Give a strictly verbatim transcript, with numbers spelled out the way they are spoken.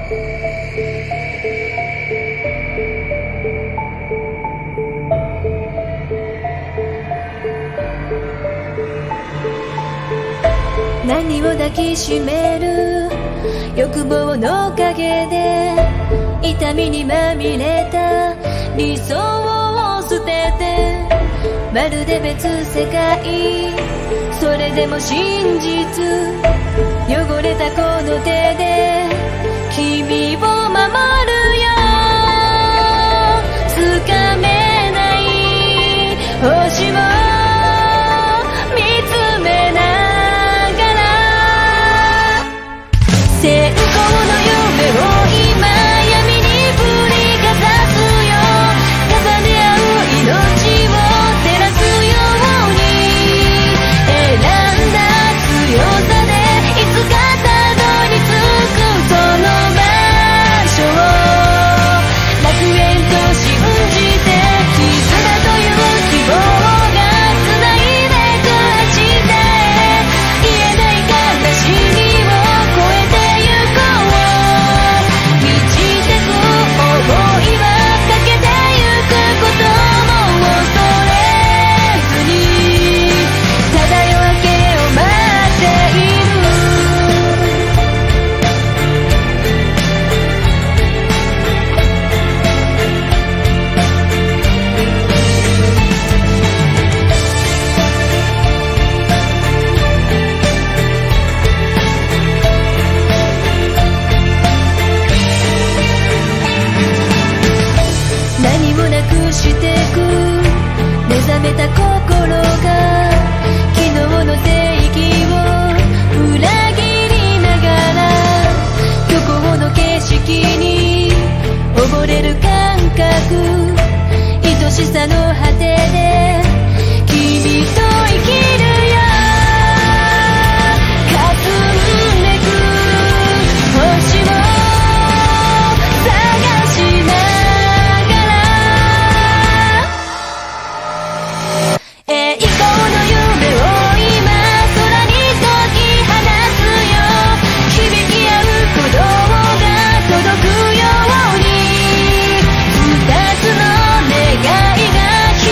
何を抱きしめる欲望の陰で痛みにまみれた理想を捨ててまるで別世界それでも真実汚れたこの手で君を守るよつかめない星を見つめな成功の夢を今闇に振りかざすよ重ね合う命を照らすように選んだ強さでいつかたどり着くその場所を楽園と信じて絆という希望がつないでく明日へ言えない悲しみを超えて目覚めた心が昨日の正義を裏切りながら虚構の景色に溺れる感覚愛しさの果てで君と生きるよ霞んでく星を探しな栄光の夢を今空に解き放つよ響き合う鼓動が届くように二つの願いが